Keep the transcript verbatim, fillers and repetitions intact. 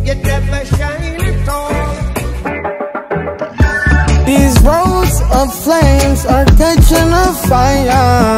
you never shine at all. These roads of flames are catching a fire.